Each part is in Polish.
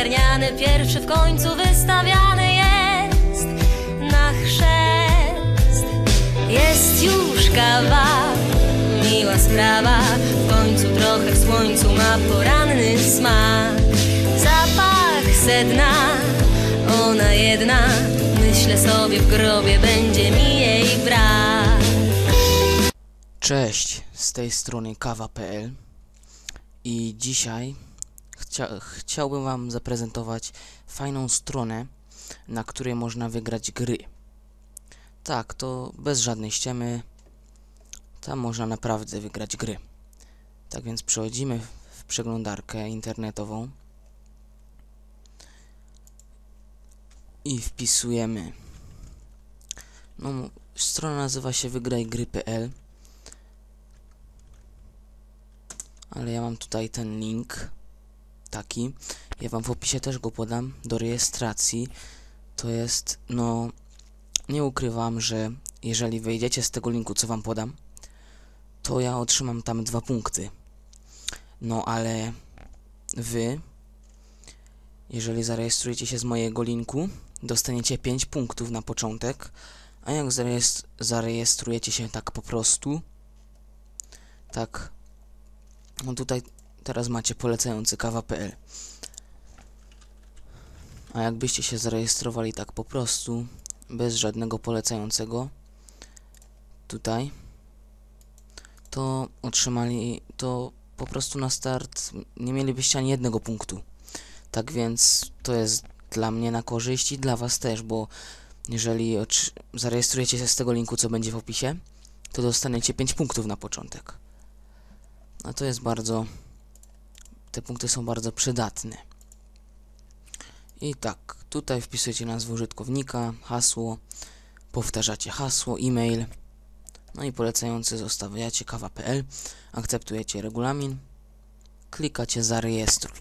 ogarniany, pierwszy w końcu wystawiany jest na chrzest. Jest już kawa, miła sprawa, w końcu trochę w słońcu ma poranny smak. Zapach sedna, ona jedna, myślę sobie w grobie będzie mi jej brak. Cześć, z tej strony kawa.pl i dzisiaj chciałbym wam zaprezentować fajną stronę, na której można wygrać gry. Tak, to bez żadnej ściemy, tam można naprawdę wygrać gry. Tak więc przechodzimy w przeglądarkę internetową i wpisujemy. Strona nazywa się wygrajgry.pl, ale ja mam tutaj ten link taki, ja wam w opisie też go podam do rejestracji. To jest, nie ukrywam, że jeżeli wejdziecie z tego linku, co wam podam, to ja otrzymam tam 2 punkty. Ale wy, jeżeli zarejestrujecie się z mojego linku, dostaniecie 5 punktów na początek, a jak zarejestrujecie się tak po prostu, tak, tutaj teraz macie polecający kawa.pl. A jakbyście się zarejestrowali tak po prostu, bez żadnego polecającego, tutaj, to po prostu na start nie mielibyście ani jednego punktu. Tak więc to jest dla mnie na korzyść i dla was też, bo jeżeli zarejestrujecie się z tego linku, co będzie w opisie, to dostaniecie 5 punktów na początek. A to jest te punkty są bardzo przydatne. I tak, tutaj wpisujecie nazwę użytkownika, hasło, powtarzacie hasło, e-mail, i polecający zostawiacie kawa.pl, akceptujecie regulamin, klikacie zarejestruj.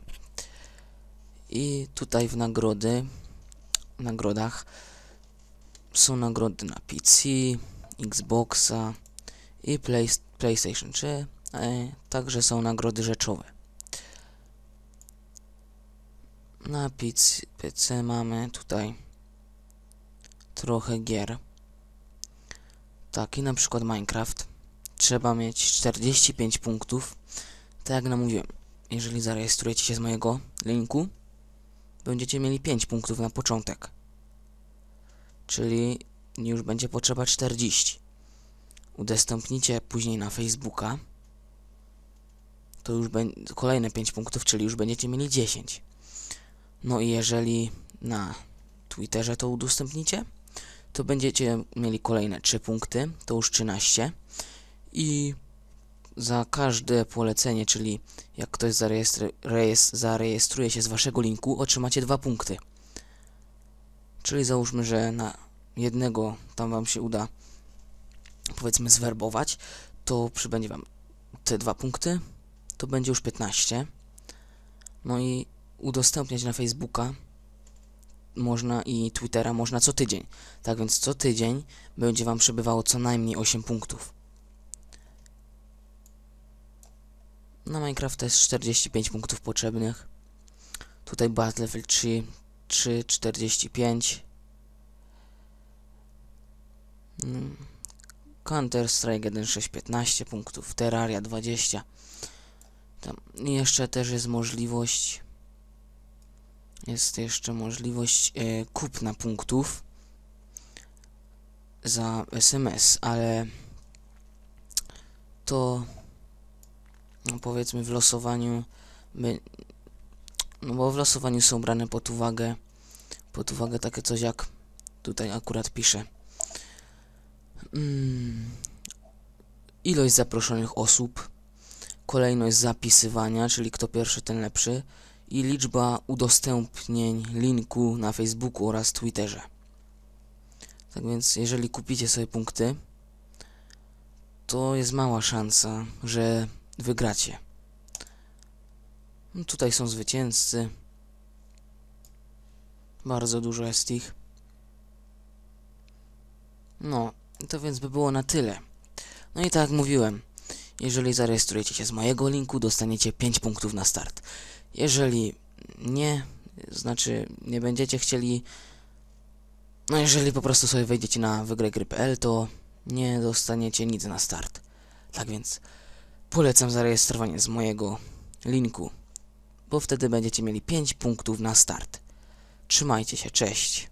I tutaj w nagrodach są nagrody na PC, Xboxa i PlayStation 3, także są nagrody rzeczowe. Na PC mamy tutaj trochę gier. Taki na przykład Minecraft. Trzeba mieć 45 punktów. Tak jak namówiłem, jeżeli zarejestrujecie się z mojego linku, będziecie mieli 5 punktów na początek. Czyli już będzie potrzeba 40. Udostępnicie później na Facebooka, to już będzie kolejne 5 punktów, czyli już będziecie mieli 10. I jeżeli na Twitterze to udostępnicie, to będziecie mieli kolejne 3 punkty, to już 13. I za każde polecenie, czyli jak ktoś zarejestruje się z waszego linku, otrzymacie 2 punkty. Czyli załóżmy, że na jednego tam wam się uda, powiedzmy, zwerbować, to przybędzie wam te 2 punkty, to będzie już 15. I udostępniać na Facebooka można i Twittera można co tydzień. Tak więc co tydzień będzie wam przybywało co najmniej 8 punktów. Na Minecrafta jest 45 punktów potrzebnych. Tutaj Battlefield 3, 45. Counter-Strike 1.6, 15 punktów. Terraria 20. Tam jeszcze też jest możliwość. Jest jeszcze możliwość kupna punktów za SMS, ale to powiedzmy w losowaniu bo w losowaniu są brane pod uwagę takie coś jak tutaj akurat pisze ilość zaproszonych osób, kolejność zapisywania, czyli kto pierwszy ten lepszy, i liczba udostępnień linku na Facebooku oraz Twitterze. Tak więc jeżeli kupicie sobie punkty, to jest mała szansa, że wygracie. Tutaj są zwycięzcy. Bardzo dużo jest ich. To więc by było na tyle. I tak jak mówiłem, jeżeli zarejestrujecie się z mojego linku, dostaniecie 5 punktów na start. Jeżeli nie, Znaczy, nie będziecie chcieli... No jeżeli po prostu sobie wejdziecie na wygrajgry.pl, to nie dostaniecie nic na start. Tak więc polecam zarejestrowanie z mojego linku, bo wtedy będziecie mieli 5 punktów na start. Trzymajcie się, cześć!